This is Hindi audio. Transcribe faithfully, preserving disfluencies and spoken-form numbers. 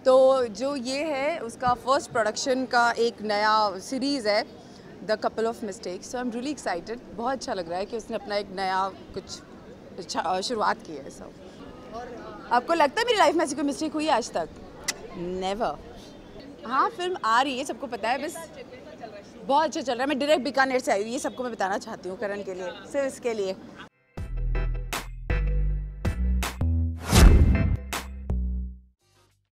तो जो ये है उसका फर्स्ट प्रोडक्शन का एक नया सीरीज़ है, the couple of mistakes. So I am really excited. बहुत अच्छा लग रहा है कि उसने अपना एक नया कुछ शुरुआत की है सब। आपको लगता है मेरी लाइफ में ऐसी कोई मिस्टेक हुई है आज तक? नेवर। हाँ, फिल्म आ रही है, सबको पता है, बस बहुत अच्छा चल रहा है। मैं डायरेक्ट बीकानेर से आई हूँ, ये सबको मैं बताना चाहती हूँ करण के लिए, सिर्फ इसके लिए।